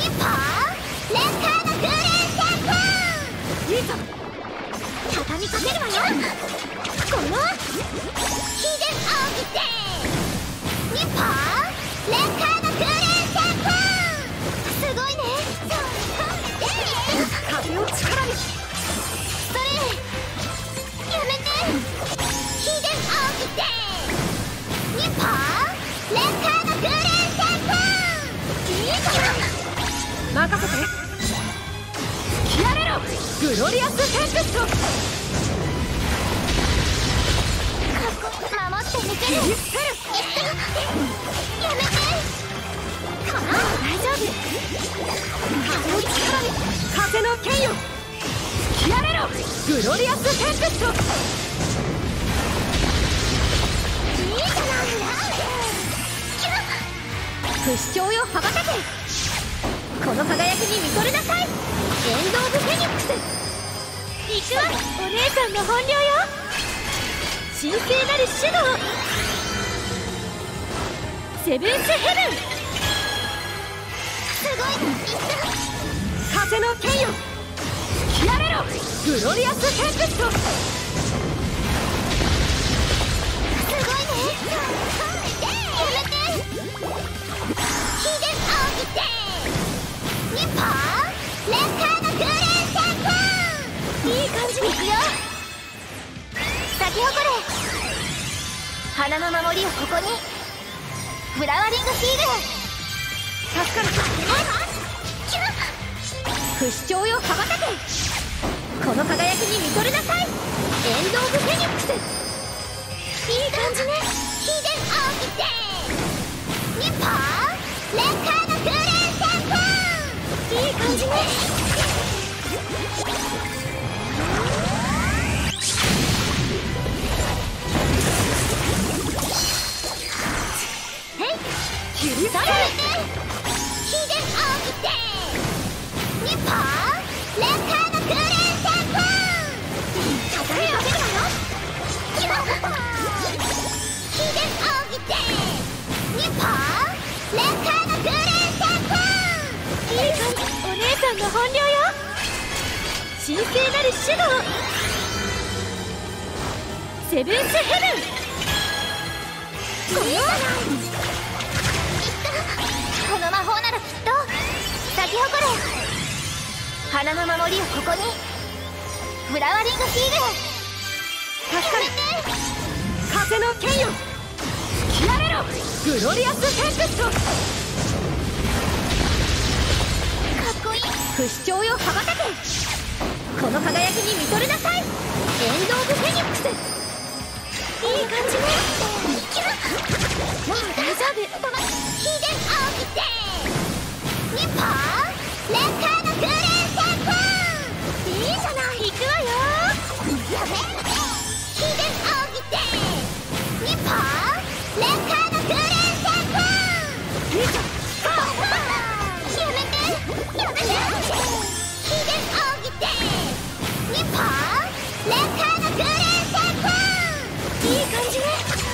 パーレッカーの空連旋風。 いいぞ。 畳みかけるわよ。このヒデンアーギテニパーレッカーの空連旋風。すごいね。 風を力に。 それやめて。ヒデンアーギテニパーレッカーの空連旋風。いいじゃない。 任せて。やれろグロリアステンペスト。 守って抜ける。やめて。かな、大丈夫。 風を力に。風の剣よ。やれろグロリアステンペスト。 いいじゃない。 不死鳥よ羽ばたけ。この輝きに見とれなさい。エンド・オブ・フェニックス。行くわお姉さんの本領よ。神聖なるシュドウセブンスヘブン。 すごいの。 風の剣よ。やれろグロリアステンペスト。 すごいね。やめて。ヒデンアーギテニパーレッカーの空連旋風。いい感じにいくよ。咲き誇れ。花の守りをここに。フラワリングヒール。 助かる。不死鳥よ羽ばたけ。この輝きに見とれなさい。エンド・オブ・フェニックス。 いい感じね。ヒデンアーギテニパーレッカーの空連旋風。いい感じね。 キュリそれでヒデンアーギテニパーレッカーの空連旋風。畳みかけるわよ。ヒデンアーギテニパーレッカーの空連旋風。 いい感じ。お姉さんの本領よ。神聖なるシュドウセブンスヘブン。 いいじゃない。この魔法ならきっと咲き誇れ。花の守りをここに。フラワリングヒール。 助かる。風の剣よ。やれろグロリアステンペスト。 かっこいい。 不死鳥よ羽ばたけ。この輝きに見とれなさい。エンド・オブ・フェニックス。 いい感じね。もう大丈夫。ヒデンアーギテニパーレッカーの空連旋風。いいじゃない。行くわよ。やめて。ヒデンアーギテニパーレッカーの空連旋風。 いいじゃん。 やめて。やめて。ヒデンアーギテニパーレッカーの空連旋風。いい感じね。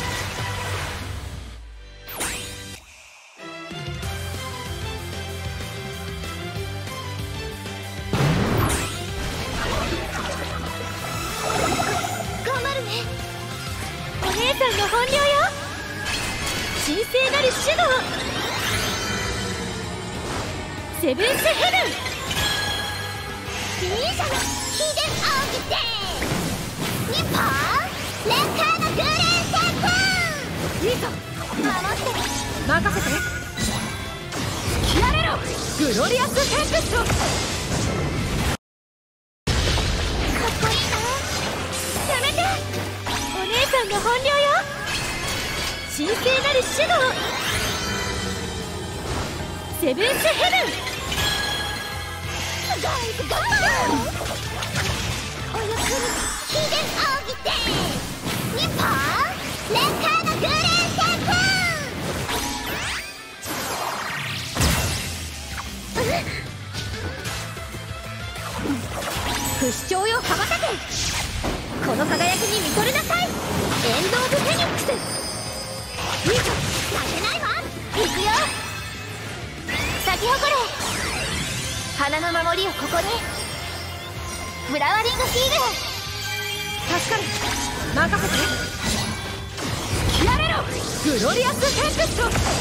頑張るね。 お姉さんの本領よ。神聖なるシュドウセブンスヘブン。 いいじゃない。ヒデンアーギテニパーレッカーの空連旋風。 いいぞ。 守ってる。 任せて。やれろグロリアステンペスト。 かっこいいな。 やめて。お姉さんの本領よ。神聖なるシュドウセブンスヘブン。 ガイズガンおゆっくり。ヒデンアーギテニパーレッカーの空連旋風。 不死鳥よ羽ばたけ。この輝きに見とれなさい。エンド・オブ・フェニックス。いいぞ。 負けないわ。行くよ。咲き誇れ。 花の守りをここに。フラワリングフィール。 助かる。任せて。やれろグロリアステンペスト。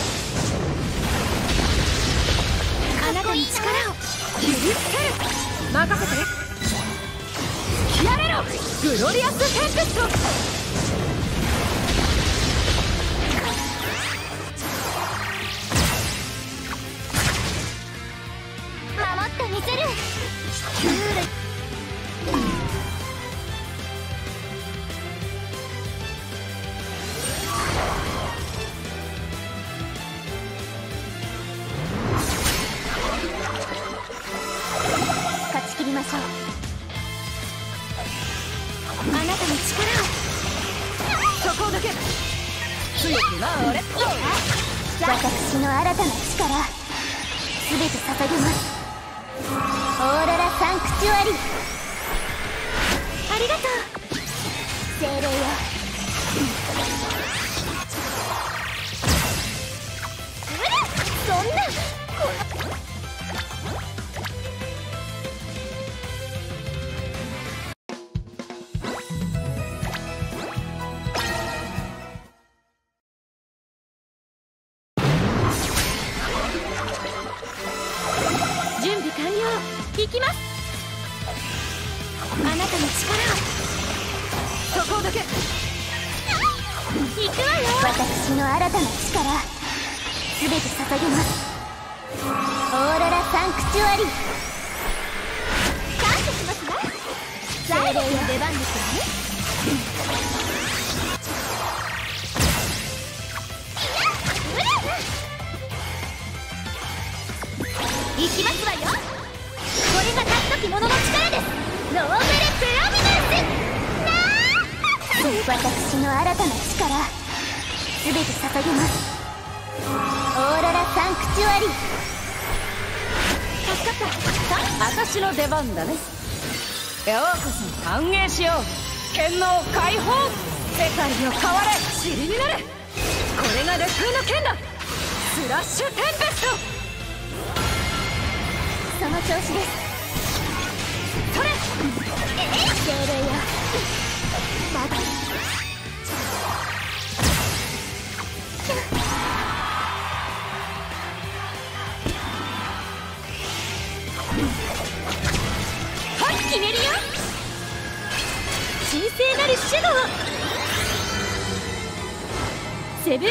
あなたに力を切りつける。任せて。やれろグロリアステンペスト。 守ってみせる。クール。勝ち切りましょう。 あなたの力を。そこだけ強くなれ。 私の新たな力すべて捧げます。オーロラサンクチュアリ。 ありがとう精霊よ。そんな準備完了。行きます。あなたの力を。そこだけ行くわよ。 私の新たな力すべて捧げます。オーロラサンクチュアリ。感謝しますわ。精霊の出番ですよね。行きますわよ。これがたったき者の力です。ノーベルプロミナンス。私の新たな力すべて捧げます。オーロラサンクチュアリ。 助かった。私の出番だね。ようこそ歓迎しよう。剣能解放。世界を変われ。塵になれ。これが烈風の剣だ。スラッシュテンペスト。 その調子です。 それ。 精霊よ。まだはい決めるよ。神聖なるシュドウ。セブンスヘブン。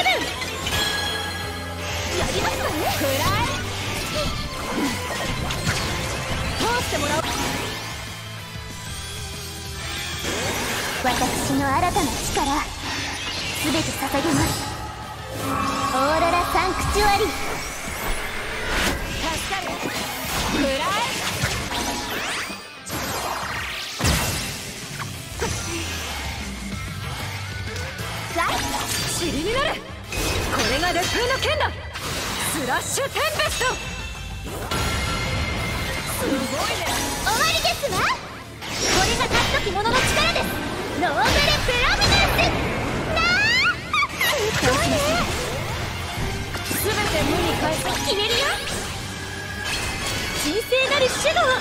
やりますわね。くらえ。通してもらおう。 私の新たな力すべて捧げます。オーロラサンクチュアリ。 助かる。くらえ。塵になる。これが烈風の剣だ。スラッシュテンペスト。すごいね。 終わりですわ。これがたったき者の力です。ノーベルプロミナンス。すごいね。 すべて無に返す。決めるよ。神聖なるシュドウ。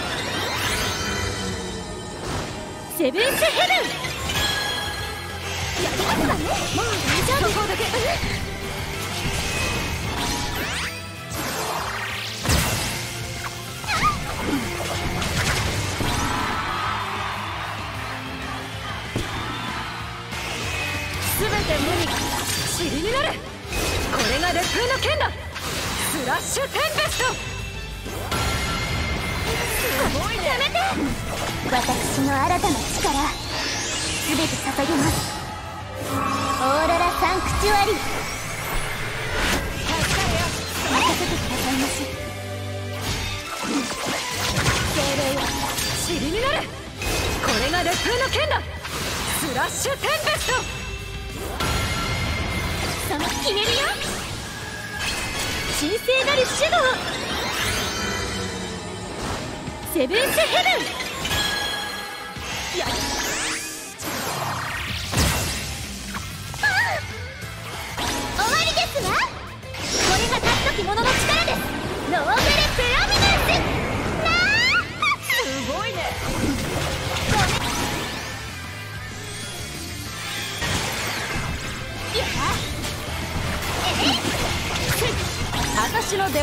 セブンスヘブン。やりますわね。もう大丈夫。そこだけ。すべて無に塵になる。これが烈風の剣だ。スラッシュテンペスト。すごいね。やめて。 私の新たな力すべて捧げます。オーロラサンクチュアリ。任せてくださいまし。精霊よ。 塵になる。これが烈風の剣だ。スラッシュテンペスト。 その決めるよ。 神聖なるシュドウ。セブンスヘブン。やっ終わりですわ。これがたったき者の力です。ノーベルプロミナンス。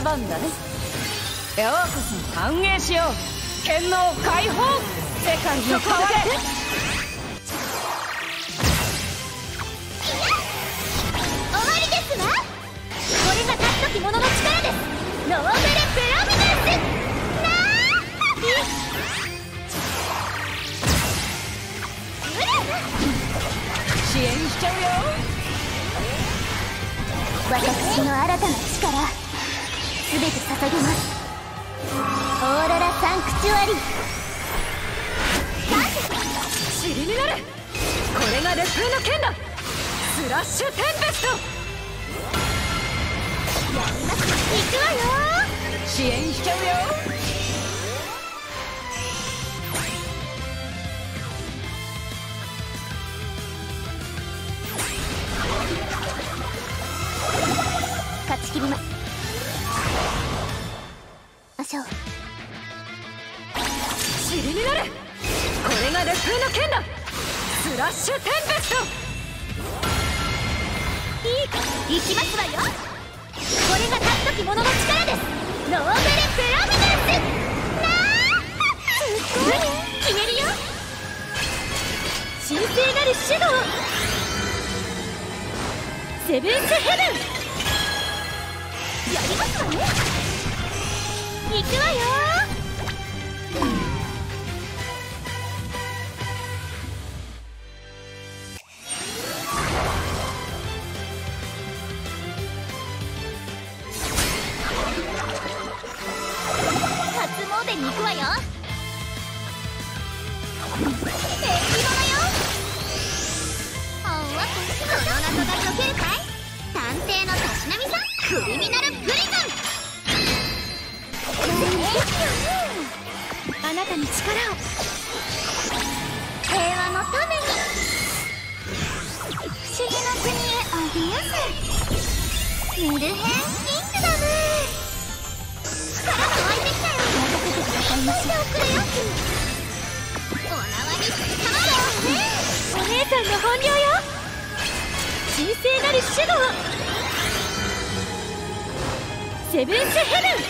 番だね。ようこそ繁栄しよう。剣能解放、世界を変われ。 終わりですわ。これがたっとき者の力です。ノーベルプロミナンスな支援しちゃうよ。 私の新たな力すべて捧げます。オーロラサンクチュアリ塵になる。これが烈風の剣だ。スラッシュテンペスト。 やります。行くわよ。 支援しちゃうよ。 勝ち切ります。ましょう。 塵になる。これが烈風の剣だ。スラッシュテンペスト。 いいか、行きますわよ。これがたっとき者の力です。ノーベルプロミナンスなすごい。決めるよ。 神聖なるシュドウ、セブンスヘブン。 やりますわね。行くわよ。初詣に行くわよ。縁起物よ。ほんわか。この謎が解けるかい。探偵のたしなみさん、クリミナルプリズン。 あなたに力を。 平和のために不思議な国へアディアス。ミルヘンキングダム。力が湧いてきたよ。任せてくださいまし。しておくれよ。お縄にお姉さんの本領よ。神聖なるシュドウ、セブンスヘブン。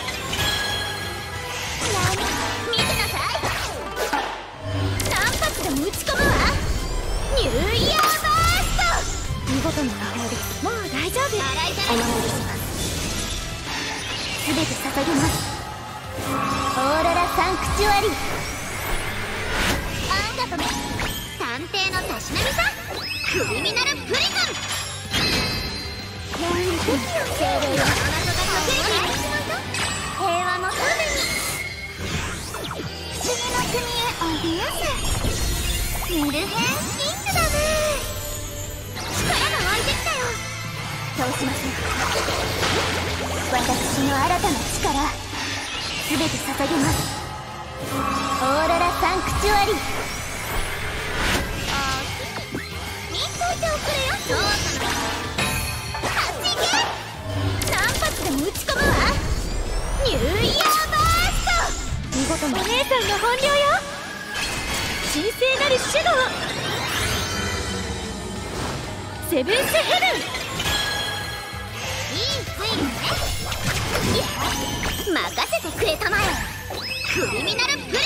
見てなさい。何発でも打ち込むわ。ニューイヤーバースト。 見事な魔法です。もう大丈夫。 洗いざらいお守りします。すべて捧げます。オーロラサンクチュアリ。あんがとね。探偵のたしなみさん、クリミナルプリズン。精霊よ。この謎が解けるかい。平和のために不思議な国へアディアス。ミルヘンキングダム。力が湧いてきたよ。倒しません。私の新たな力すべて捧げます。オーロラサンクチュアリ。見といておくれよ。どうかな。8ゲー。何発でも打ち込むわ。ニューイヤーバースト。 見事なお姉さんの本領よ。神聖なるシュドウ、セブンスヘブン。 いい推理ね。いや、任せてくれたまえ。クリミナルプリズン。やん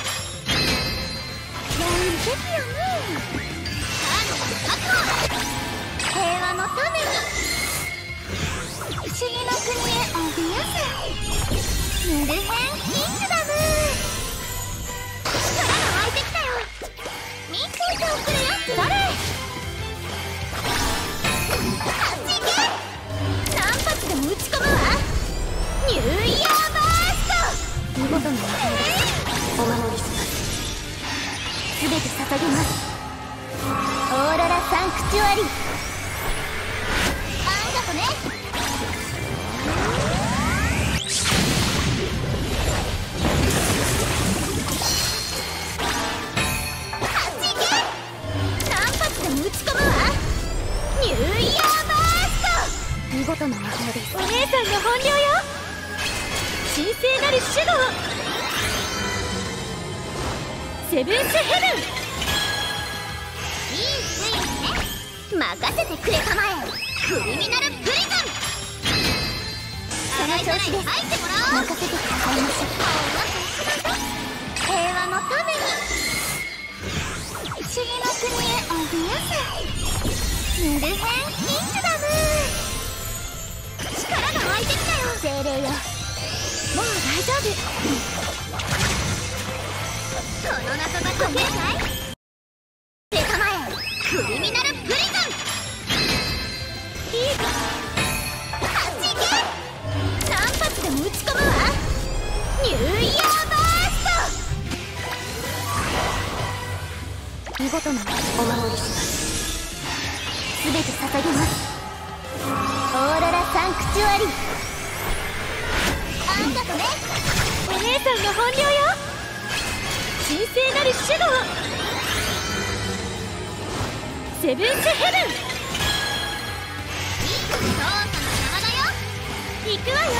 ですよね。カードが確保。平和のために不思議な国へアディアス。ミルヘンキングダム。力が湧いてきたよ。見といておくれよ。誰8ゲー。何発でも打ち込むわ。ニューイヤーバースト。 見事な魔法です。 お守りします。すべて捧げます。オーロラサンクチュアリ。あんがとね。8ゲー。何発でも打ち込むわ。ニューイヤーバースト。 見事な魔法です。お姉さんの本領よ。神聖なるシュドウ、セブンスヘブン。 いい推理ね。任せてくれたまえ。クリミナルプリズン。さ洗いざらい入ってもらおう。任せてくださいまし。平和のために不思議の国へおびやすヌルヘンキングダム。力が湧いてきたよ。精霊よ、もう大丈夫。この謎が解けるかい。手構えクリミナルプリズン。いいか、あっち行け。何発でも撃ち込むわ。ニューイヤーバースト。見事なお守りします。すべて捧げます。オーロラサンクチュアリ。あんがとね。 お姉さんの本領よ。神聖なる守護を。セブンスヘブン。 操作の邪魔だよ。 行くわよ。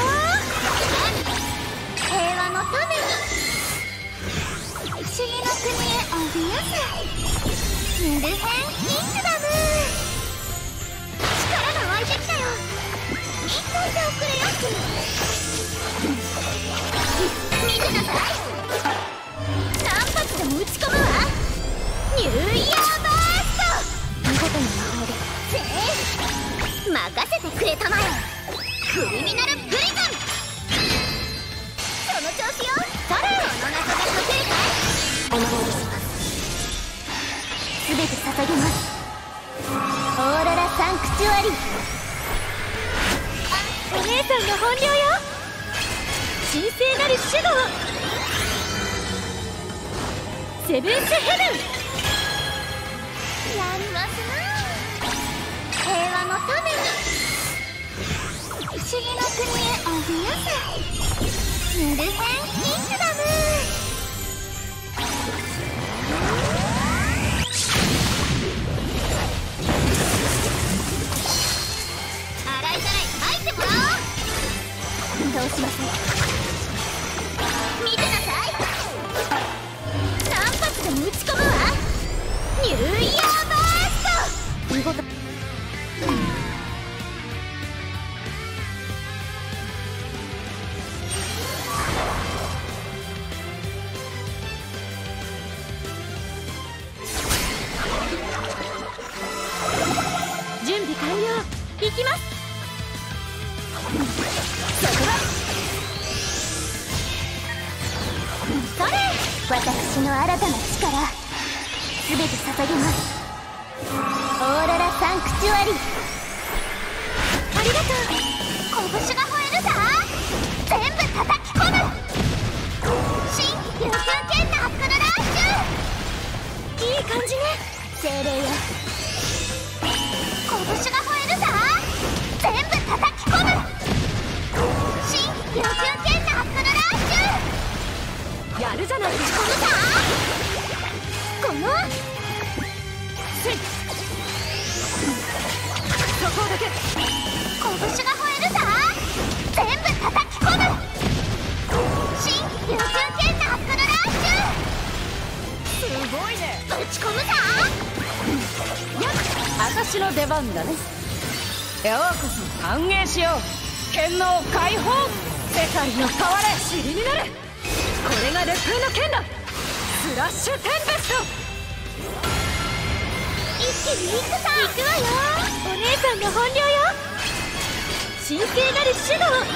平和のために不思議の国へおびやすヌルヘンキングダム。力が湧いてきたよ。見といておくれよ。見てなさい。何発でも撃ち込むわ。ニューイヤーバースト。見事な魔法です。任せてくれたまえ。クリミナルプリズン。その調子よ。それ。この謎が解けるかい。お守りします。すべて捧げます。オーロラサンクチュアリ。 お姉さんの本領よ。神聖なる守護を。セブンスヘブン。 やりますな。平和のために不思議の国へおびやすヌルヘンキングダム。洗いざらい入ってもらおう。どうしましょう。見てなさい。何発でも撃ち込むわ。ニューイヤーバースト。見事。 準備完了。行きます。 そこだ。それ。私の新たな力すべて捧げます。オーロラサンクチュアリ。ありがとう。拳が吠えるさ。全部叩き込む。新琉球剣ナックルラッシュ。 いい感じね。 精霊よ、拳が吠えるさ。全部叩き込む。新琉球剣ナックルラッシュ。 やるじゃないか。 打ち込むさ。このそこだけ。 拳が吠えるさ。全部叩き込む。新琉球剣ナックルラッシュ。 すごいね。 打ち込むさ。 私の出番だね。ようこそ歓迎しよう。剣能解放。世界の変われ。塵になる。これが烈風の剣だ。スラッシュテンペスト。 一気に行くさ。 行くわよ。お姉さんの本領よ。神聖なる守護を。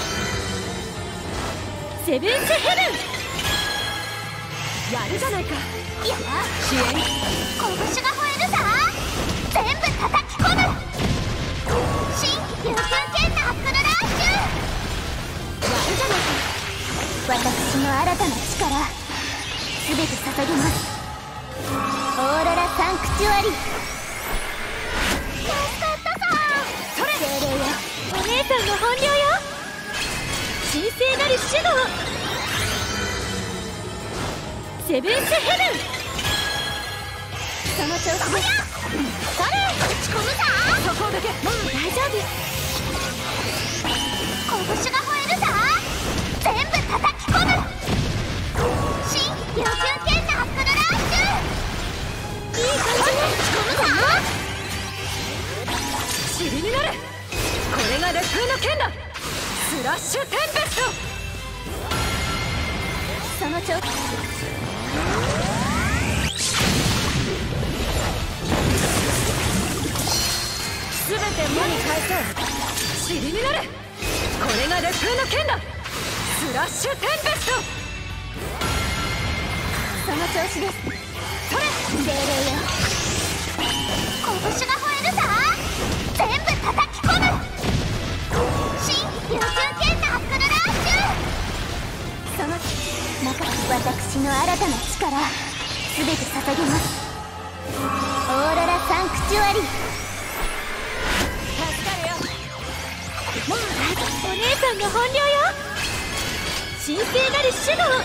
セブンスヘブン。やるじゃないか。 いや、 支援。 拳が吠えるさ。全部叩き込む。新琉球剣ナックルラッシュ。 やるじゃないか。 私の新たな力すべて捧げます。オーロラサンクチュアリ。助かったさ。 それ。 精霊よ、 お姉さんの本領よ。神聖なる守護を。セブンスヘブン。 その調子で。それ。打ち込むさ。 そこだけ。もう大丈夫。 拳が吠えるさ。全部叩き込む。新琉球剣ナックルラッシュ。いい感じね。打ち込むさ。 塵になる。これが烈風の剣だ。スラッシュテンペスト。 その調子。 すべて無に返そう。塵になれ。これが烈風の剣だ。スラッシュテンペスト。 その調子です。それ精霊よ。拳が吠えるさ。全部叩き込む。新優秀剣ナックルラッシュ。その私の新たな力すべて捧げます。オーロラサンクチュアリ。 助かるよ。もうお姉さんの本領よ。神聖なる守護を。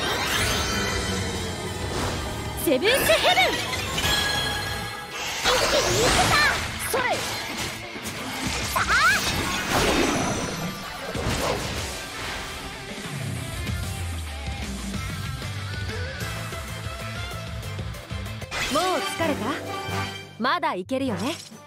セブンスヘブン。 一気に行くさ。 それ。 さあもう疲れた？まだいけるよね。